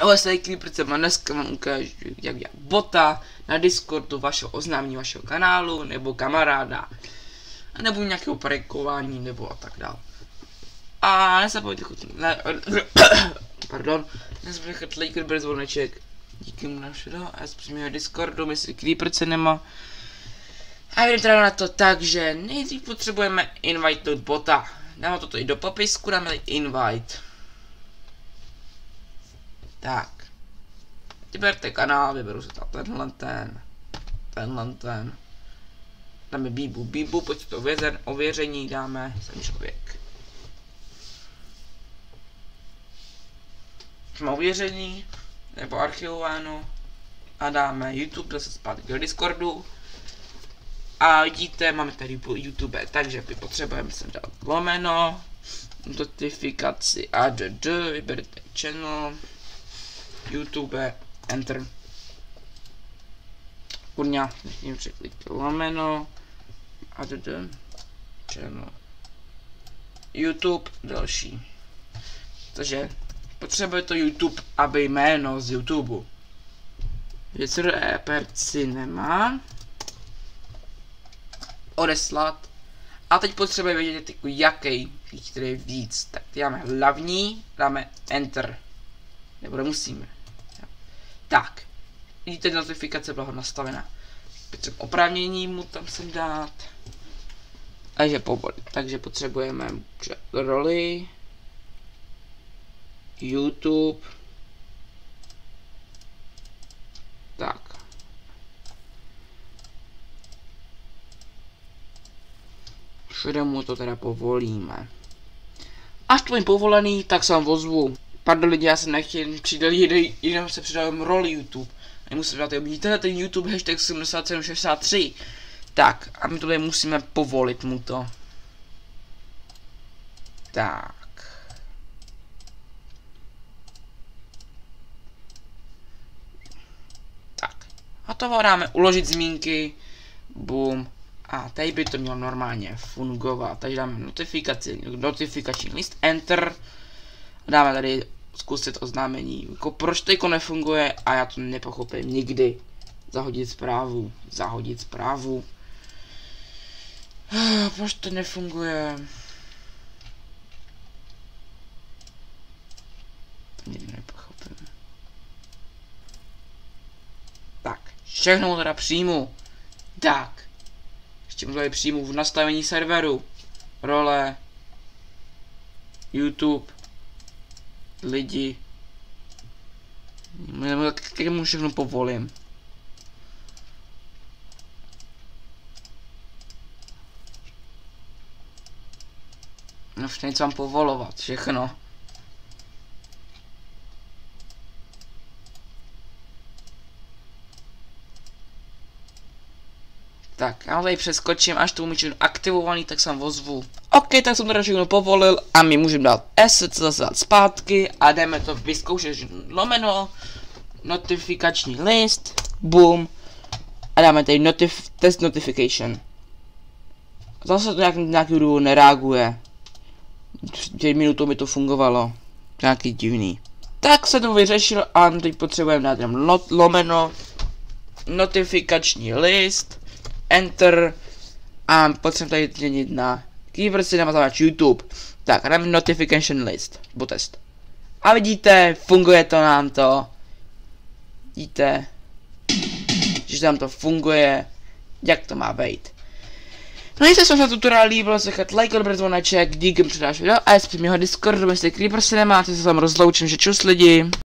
Čau, se Creepercem a dneska vám ukážu, jak dělat bota na Discordu vašeho oznámení vašeho kanálu, nebo kamaráda, nebo nějakého prankování, nebo a tak dále. A nezapomeňte nechat like, odběr, zvoneček, díky mu na všechno a z přímého Discordu, mezi Creepercenema. A jdeme teda na to tak, že nejdřív potřebujeme invite bota. Dáme toto i do popisku, dáme invite. Tak. Vyberte kanál, vyberu se tam tenhle ten. Dáme Bibu, pojď to ověření, dáme, jsem člověk. Máme ověření, nebo archivováno. A dáme YouTube, zase zpátky do Discordu. A vidíte, máme tady YouTube, takže potřebujeme sem dát lomeno, notifikaci add, vyberte channel, YouTube, enter. Kurňa, nechním překliknout lomeno, add, channel, YouTube, další. Takže potřebuje to YouTube, aby jméno z YouTube. Creepercenema. Odeslat. A teď potřebujeme vědět, jaký je víc. Tak dáme hlavní, dáme enter. Nebo nemusíme. Tak. Vidíte, notifikace byla nastavena. Potřebujeme oprávnění mu tam sem dát. Takže potřebujeme roli. YouTube. Tak. Všude mu to teda povolíme. Až to je povolený, tak se vám ozvu. Pardon lidi, já jsem nechtěl přidat, jenom se přidávám roli YouTube. Nemusím dát, vidíte ten YouTube hashtag 7763. Tak, a my to tady musíme povolit mu to. Tak. Tak. Hotovo, dáme uložit zmínky. Boom. A tady by to mělo normálně fungovat. Takže dáme notifikační list, enter. A dáme tady zkusit oznámení. Jako proč to jako nefunguje a já to nepochopím nikdy. Zahodit zprávu. Proč to nefunguje? To nikdy nepochopím. Tak, všechno teda přijmu. Tak. Ještě mu tady přijmu v nastavení serveru. Role. YouTube. Lidi. Tak mu všechno povolím. No už něco mám povolovat, všechno. Tak, já tady přeskočím, až to můžu aktivovaný, tak jsem ozvu. OK, tak jsem to všechno povolil a my můžeme dát asset, zase dát zpátky a jdeme to vyzkoušet lomeno, notifikační list, boom, a dáme tady test notification. Zase to nějaký důvod nereaguje. 5 minut mi to fungovalo, nějaký divný. Tak se to vyřešil a teď potřebujeme dát jenom lomeno, notifikační list, enter a potřebujeme tady změnit na Creepercenema zaváč YouTube. Tak, dáme notification list, bo test. A vidíte, funguje to nám to. Vidíte, že tam to funguje, jak to má být. No jestli se vám tutoriál líbil, nechat like, odběr, zvoneček, díky předáš video a jestli z mého Discordu, jestli Creepercenema, máte se tam rozloučím, že čus lidi.